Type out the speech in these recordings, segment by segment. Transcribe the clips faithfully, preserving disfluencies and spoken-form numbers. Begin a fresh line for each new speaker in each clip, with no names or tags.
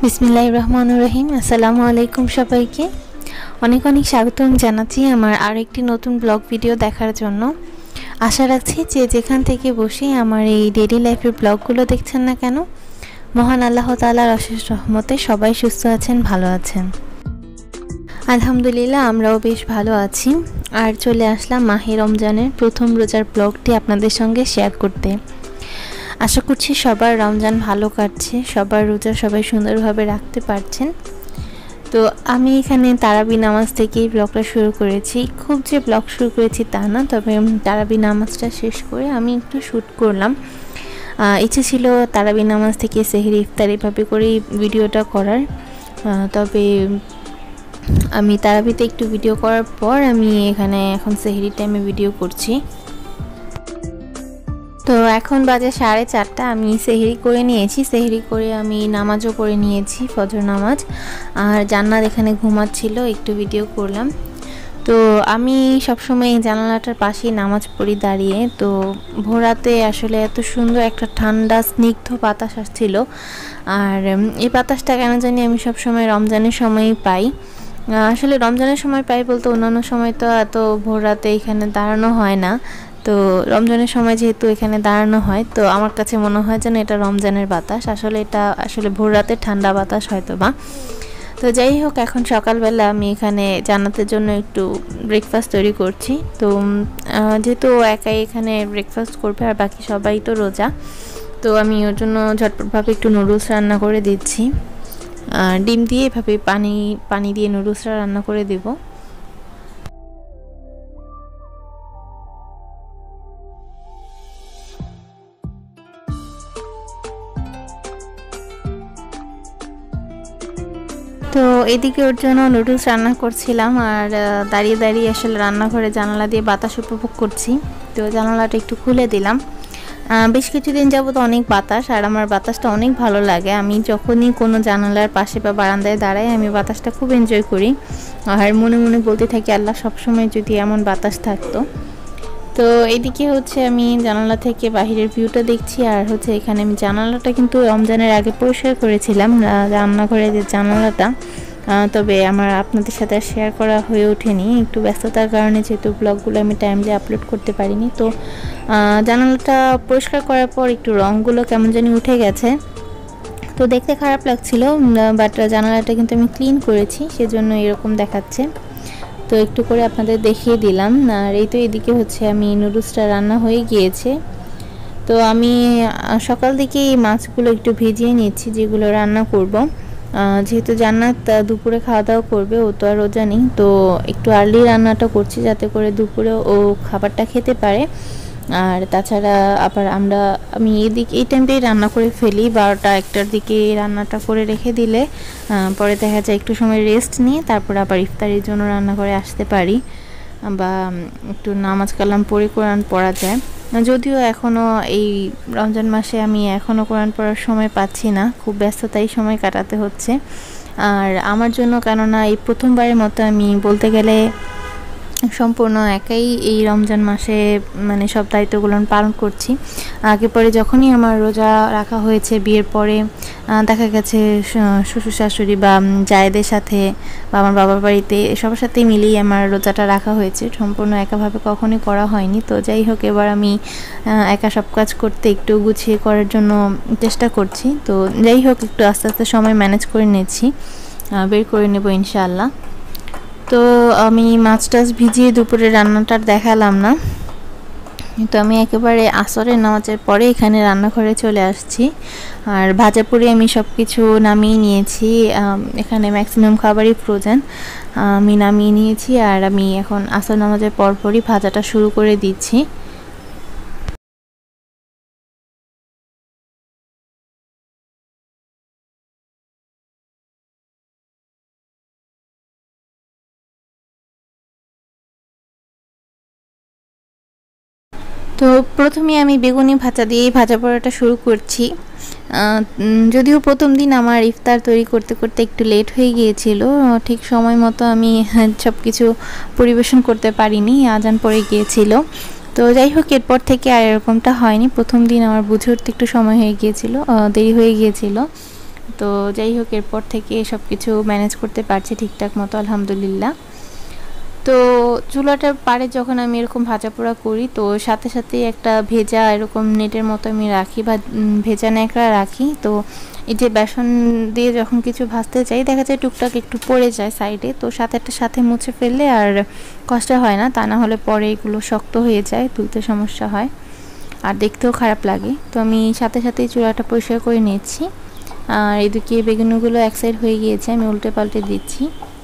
বিসমিল্লাহির রহমানির রহিম। আসসালামু আলাইকুম সবাইকে। অনেক অনেক স্বাগতম জানাচ্ছি আমার আরেকটি নতুন ব্লগ ভিডিও দেখার জন্য। আশা রাখছি যে যেখান থেকে বসে আমার এই ডেইলি লাইফের ব্লগগুলো দেখছেন না কেন, মহান আল্লাহ তাআলার অশেষ রহমতে সবাই সুস্থ আছেন, ভালো আছেন। আলহামদুলিল্লাহ আমরাও বেশ ভালো আছি। আর চলে আসলাম মাহে রমজানের প্রথম রোজার ব্লগটি আপনাদের সঙ্গে শেয়ার করতে। আশা করছি সবার রমজান ভালো কাটছে, সবার রোজা সবাই সুন্দরভাবে রাখতে পারছেন। তো আমি এখানে তারাবি নামাজ থেকেই ব্লগটা শুরু করেছি। খুব যে ব্লগ শুরু করেছি তা না, তবে তারাবি নামাজটা শেষ করে আমি একটু শ্যুট করলাম। ইচ্ছে ছিল তারাবি নামাজ থেকে সেহরি ইফতার এভাবে করেই ভিডিওটা করার, তবে আমি তারাবিতে একটু ভিডিও করার পর আমি এখানে এখন সেহরি টাইমে ভিডিও করছি। তো এখন বাজে সাড়ে চারটা, আমি সেহরি করে নিয়েছি। সেহরি করে আমি নামাজও পড়ে নিয়েছি, ফজর নামাজ। আর জান্নাত এখানে ঘুমাচ্ছিল, একটু ভিডিও করলাম। তো আমি সবসময় এই জানালাটার পাশেই নামাজ পড়ি দাঁড়িয়ে। তো ভোরাতে আসলে এত সুন্দর একটা ঠান্ডা স্নিগ্ধ বাতাস আসছিল। আর এই বাতাসটা কেন জানি আমি সবসময় রমজানের সময়ই পাই। আসলে রমজানের সময় পাই বলতে অন্যান্য সময় তো এত ভোরাতে এখানে দাঁড়ানো হয় না। তো রমজানের সময় যেহেতু এখানে দাঁড়ানো হয়, তো আমার কাছে মনে হয় যেন এটা রমজানের বাতাস। আসলে এটা আসলে ভোর রাতে ঠান্ডা বাতাস হয়তো বা। তো যাই হোক, এখন সকালবেলা আমি এখানে জান্নাতের জন্য একটু ব্রেকফাস্ট তৈরি করছি। তো যেহেতু একাই এখানে ব্রেকফাস্ট করবে আর বাকি সবাই তো রোজা, তো আমি ওর জন্য ঝটপটভাবে একটু নুডলস রান্না করে দিচ্ছি। ডিম দিয়ে এভাবে পানি পানি দিয়ে নুডলসটা রান্না করে দেবো। তো এদিকে ওর জন্য নুডলস রান্না করছিলাম আর দাঁড়িয়ে দাঁড়িয়ে আসলে রান্নাঘরে জানালা দিয়ে বাতাস উপভোগ করছি। তো জানালাটা একটু খুলে দিলাম। বেশ কিছুদিন যাবত অনেক বাতাস, আর আমার বাতাসটা অনেক ভালো লাগে। আমি যখনই কোনো জানালার পাশে বা বারান্দায় দাঁড়াই আমি বাতাসটা খুব এনজয় করি, আর মনে মনে বলতে থাকি আল্লাহ সবসময় যদি এমন বাতাস থাকতো। তো এদিকে হচ্ছে আমি জানালা থেকে বাহিরের ভিউটা দেখছি, আর হচ্ছে এখানে আমি জানালাটা কিন্তু রমজানের আগে পরিষ্কার করেছিলাম, রান্নাঘরের যে জানালাটা, তবে আমার আপনাদের সাথে শেয়ার করা হয়ে ওঠেনি একটু ব্যস্ততার কারণে, যেহেতু ব্লগগুলো আমি টাইমলি আপলোড করতে পারিনি। তো জানালাটা পরিষ্কার করার পর একটু রঙগুলো কেমন জানি উঠে গেছে, তো দেখতে খারাপ লাগছিল, বাট জানালাটা কিন্তু আমি ক্লিন করেছি, সেজন্য এরকম দেখাচ্ছে। তো একটু করে আপনাদের দেখিয়ে দিলাম। আর এই তো এদিকে হচ্ছে আমি নুডলসটা রান্না হয়ে গিয়েছে। তো আমি সকাল থেকে এই মাছগুলো একটু ভিজিয়ে নিচ্ছি যেগুলো রান্না করব, যেহেতু জান্নাত দুপুরে খাওয়া দাওয়া করবে, ও তো আর রোজা নেই। তো একটু আর্লি রান্নাটা করছি যাতে করে দুপুরে ও খাবারটা খেতে পারে। আর তাছাড়া আবার আমরা আমি এদিকে এই টাইমটাই রান্না করে ফেলি, বারোটা একটার দিকে রান্নাটা করে রেখে দিলে পরে দেখা যায় একটু সময় রেস্ট নিয়ে তারপর আবার ইফতারির জন্য রান্না করে আসতে পারি, বা একটু নামাজ কালাম পড়ে কোরআন পড়া যায়। যদিও এখনও এই রমজান মাসে আমি এখনও কোরআন পড়ার সময় পাচ্ছি না, খুব ব্যস্ততাই সময় কাটাতে হচ্ছে আর আমার জন্য, কেননা এই প্রথমবারের মতো আমি বলতে গেলে সম্পূর্ণ একাই এই রমজান মাসে মানে সব দায়িত্বগুলো পালন করছি। আগে পরে যখনই আমার রোজা রাখা হয়েছে বিয়ের পরে, দেখা গেছে শ্বশুর শাশুড়ি বা জায়েদের সাথে বা আমার বাবার বাড়িতে সবার সাথে মিলিয়ে আমার রোজাটা রাখা হয়েছে, সম্পূর্ণ একাভাবে কখনোই করা হয়নি। তো যাই হোক, এবার আমি একা সব কাজ করতে একটু গুছিয়ে করার জন্য চেষ্টা করছি। তো যাই হোক, একটু আস্তে আস্তে সময় ম্যানেজ করে নিচ্ছি, বের করে নেব ইনশাআল্লাহ। তো আমি মাছ টাছ ভিজিয়ে দুপুরে রান্নাটা দেখালাম না, তো আমি একেবারে আসরের নামাজের পরে এখানে রান্নাঘরে চলে আসছি। আর ভাজাপুরি আমি সব কিছু নামিয়ে নিয়েছি, এখানে ম্যাক্সিমাম খাবারই ফ্রোজেন, আমি নামিয়ে নিয়েছি। আর আমি এখন আসর নামাজের পরপরই ভাজাটা শুরু করে দিচ্ছি। তো প্রথমে আমি বেগুনি ভাজা দিয়েই ভাজা পড়াটা শুরু করছি। যদিও প্রথম দিন আমার ইফতার তৈরি করতে করতে একটু লেট হয়ে গিয়েছিল, ঠিক সময় মতো আমি সব কিছু পরিবেশন করতে পারিনি, আজান পড়ে গিয়েছিল। তো যাই হোক, এরপর থেকে আর এরকমটা হয়নি। প্রথম দিন আমার বুঝে উঠতে একটু সময় হয়ে গিয়েছিল, দেরি হয়ে গিয়েছিল। তো যাই হোক, এরপর থেকে সব কিছু ম্যানেজ করতে পারছি ঠিকঠাক মতো, আলহামদুলিল্লাহ। তো চুলাটার পাড়ে যখন আমি এরকম ভাজা পোড়া করি, তো সাথে সাথে একটা ভেজা এরকম নেটের মতো আমি রাখি বা ভেজা ন্যাকড়া রাখি। তো এই যে বেসন দিয়ে যখন কিছু ভাজতে চাই, দেখা যায় টুকটাক একটু পড়ে যায় সাইডে, তো সাথে একটা সাথে মুছে ফেললে আর কষ্ট হয় না, তা না হলে পরে এগুলো শক্ত হয়ে যায়, তুলতে সমস্যা হয় আর দেখতেও খারাপ লাগে। তো আমি সাথে সাথেই চুলাটা পরিষ্কার করে নিচ্ছি। আর এদিকে বেগুনগুলো এক সাইড হয়ে গিয়েছে, আমি উল্টে পাল্টে দিচ্ছি।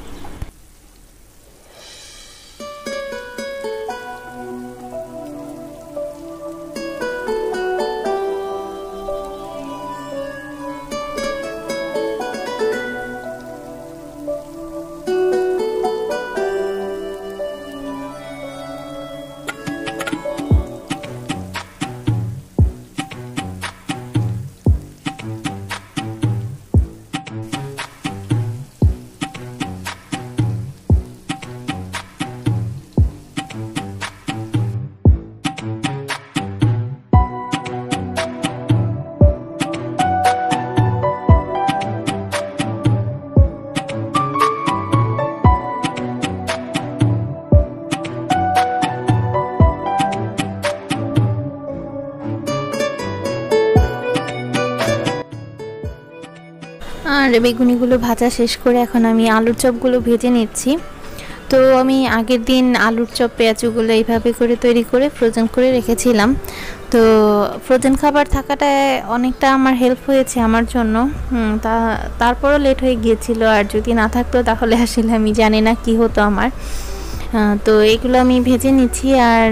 আর বেগুনিগুলো ভাজা শেষ করে এখন আমি আলুর চপগুলো ভেজে নিচ্ছি। তো আমি আগের দিন আলুর চপ পেঁয়াজগুলো এইভাবে করে তৈরি করে ফ্রোজেন করে রেখেছিলাম। তো ফ্রোজেন খাবার থাকাটায় অনেকটা আমার হেল্প হয়েছে আমার জন্য। তা তারপরও লেট হয়ে গিয়েছিল, আর যদি না থাকতো তাহলে আসলে আমি জানি না কি হতো আমার। তো এগুলো আমি ভেজে নিচ্ছি, আর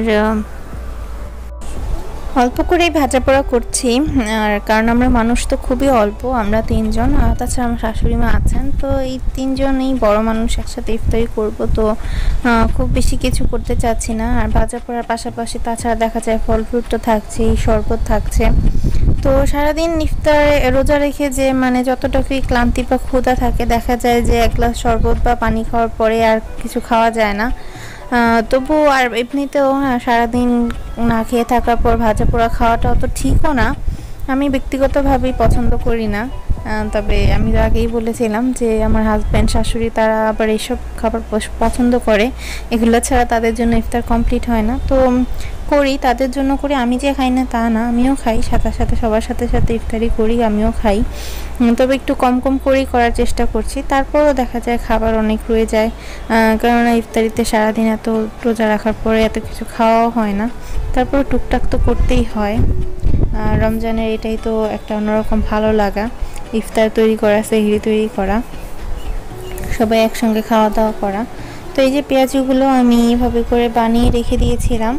অল্প করেই ভাজা পোড়া করছি। আর কারণ আমরা মানুষ তো খুবই অল্প, আমরা তিনজন, আর তাছাড়া আমার শাশুড়ি মা আছেন, তো এই তিনজনেই বড় মানুষ একসাথে ইফতারি করব। তো খুব বেশি কিছু করতে চাচ্ছি না। আর ভাজা পোড়ার পাশাপাশি তাছাড়া দেখা যায় ফল ফ্রুট তো থাকছেই, শরবত থাকছে। তো সারাদিন ইফতারে রোজা রেখে যে মানে যতটুকুই ক্লান্তি বা ক্ষুধা থাকে, দেখা যায় যে এক গ্লাস শরবত বা পানি খাওয়ার পরে আর কিছু খাওয়া যায় না। তবু আর এমনিতেও সারাদিন না খেয়ে থাকার পর ভাজা পোড়া খাওয়াটা অত ঠিকও না, আমি ব্যক্তিগতভাবেই পছন্দ করি না। তবে আমি তো আগেই বলেছিলাম যে আমার হাজব্যান্ড শাশুড়ি তারা আবার এইসব খাবার পছন্দ করে, এগুলো ছাড়া তাদের জন্য ইফতার কমপ্লিট হয় না। তো করি, তাদের জন্য করি, আমি যে খাই না তা না, আমিও খাই, সাথে সাথে সবার সাথে সাথে ইফতারি করি, আমিও খাই। তবে একটু কম কম করেই করার চেষ্টা করছি। তারপরও দেখা যায় খাবার অনেক রয়ে যায়, কেননা ইফতারিতে সারাদিন এত রোজা রাখার পরে এত কিছু খাওয়াও হয় না। তারপর টুকটাক তো করতেই হয়। রমজানের এটাই তো একটা অন্যরকম ভালো লাগা, ইফতার তৈরি করা, সেহরি তৈরি করা, সবাই একসঙ্গে খাওয়া দাওয়া করা। তো এই যে পেঁয়াজগুলো আমি এভাবে করে বানিয়ে রেখে দিয়েছিলাম।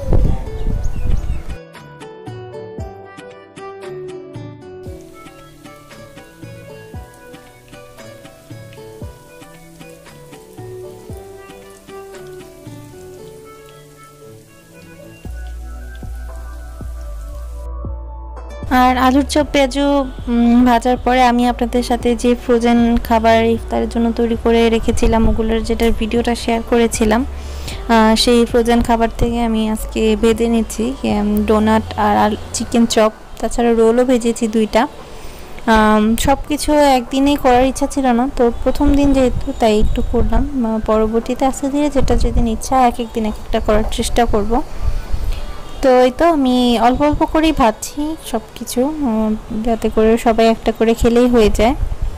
আর আলুর চপ পেঁয়াজু ভাজার পরে আমি আপনাদের সাথে যে ফ্রোজেন খাবার ইফতারের জন্য তৈরি করে রেখেছিলাম, ওগুলোর যেটার ভিডিওটা শেয়ার করেছিলাম, সেই ফ্রোজেন খাবার থেকে আমি আজকে ভেজে নিচ্ছি ডোনাট আর চিকেন চপ, তাছাড়া রোলও ভেজেছি দুইটা। সব কিছু একদিনেই করার ইচ্ছা ছিল না, তো প্রথম দিন যেহেতু তাই একটু করলাম, পরবর্তীতে আস্তে ধীরে যেটা যেদিন ইচ্ছা এক এক দিন এক একটা করার চেষ্টা করব। তো এই তো আমি অল্প অল্প করেই ভাজছি সব কিছু, যাতে করে সবাই একটা করে খেলেই হয়ে যায়।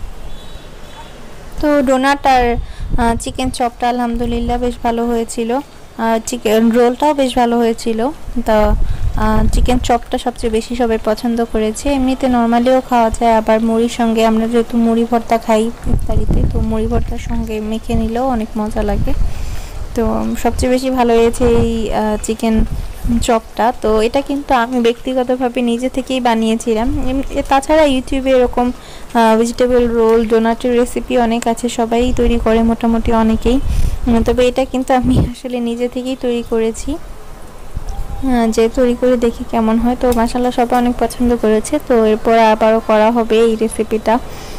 তো ডোনাট আর চিকেন চপটা আলহামদুলিল্লাহ বেশ ভালো হয়েছিল, চিকেন রোলটাও বেশ ভালো হয়েছিল। তা চিকেন চপটা সবচেয়ে বেশি সবাই পছন্দ করেছে। এমনিতে নর্মালিও খাওয়া যায়, আবার মুড়ির সঙ্গে, আমরা যেহেতু মুড়ি ভর্তা খাই ইফতারিতে, তো মুড়ি ভর্তার সঙ্গে মেখে নিলেও অনেক মজা লাগে। তো সবচেয়ে বেশি ভালো হয়েছে এই চিকেন চপটা। তো এটা কিন্তু আমি ব্যক্তিগতভাবে নিজে থেকেই বানিয়েছিলাম। তাছাড়া ইউটিউবে এরকম ভেজিটেবল রোল, ডোনাটের রেসিপি অনেক আছে, সবাই তৈরি করে মোটামুটি অনেকেই। তবে এটা কিন্তু আমি আসলে নিজে থেকেই তৈরি করেছি, যে তৈরি করে দেখি কেমন হয়। তো মাশাআল্লাহ সবাই অনেক পছন্দ করেছে। তো এরপর আবারও করা হবে এই রেসিপিটা।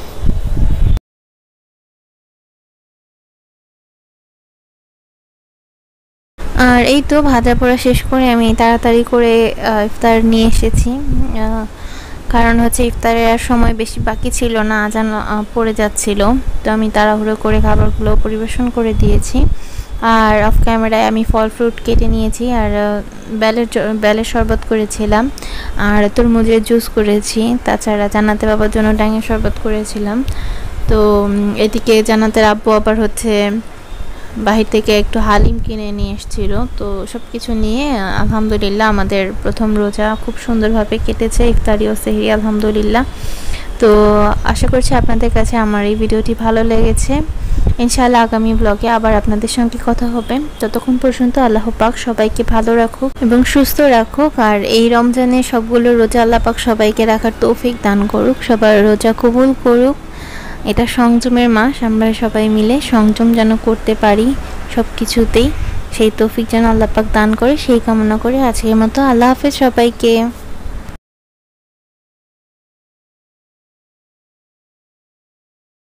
আর এই তো ভাজা পোড়া শেষ করে আমি তাড়াতাড়ি করে ইফতার নিয়ে এসেছি। কারণ হচ্ছে ইফতারের সময় বেশি বাকি ছিল না, আজান পড়ে যাচ্ছিল। তো আমি তাড়াহুড়ো করে খাবারগুলো পরিবেশন করে দিয়েছি। আর অফ ক্যামেরায় আমি ফল ফ্রুট কেটে নিয়েছি, আর বেলের বেলের শরবত করেছিলাম, আর তরমুজের জুস করেছি। তাছাড়া জান্নাতে বাবার জন্য ডাঙের শরবত করেছিলাম। তো এদিকে জান্নাতের আব্বু আবার হচ্ছে বাহির থেকে একটু হালিম কিনে নিয়ে এসেছিল। তো সব কিছু নিয়ে আলহামদুলিল্লাহ আমাদের প্রথম রোজা খুব সুন্দরভাবে কেটেছে, ইফতারি ও সেহরি আলহামদুলিল্লাহ। তো আশা করছি আপনাদের কাছে আমার এই ভিডিওটি ভালো লেগেছে। ইনশাআল্লাহ আগামী ব্লগে আবার আপনাদের সঙ্গে কথা হবে। ততক্ষণ পর্যন্ত আল্লাহ পাক সবাইকে ভালো রাখুক এবং সুস্থ রাখুক, আর এই রমজানে সবগুলো রোজা আল্লাহ পাক সবাইকে রাখার তৌফিক দান করুক, সবার রোজা কবুল করুক। এটা সংযমের মাস, আমরা সবাই মিলে সংযম যেন করতে পারি সব কিছুতেই, সেই তৌফিক যেন আল্লাহ পাক দান করে, সেই কামনা করে আজকের মতো আল্লাহ হাফেজ সবাইকে।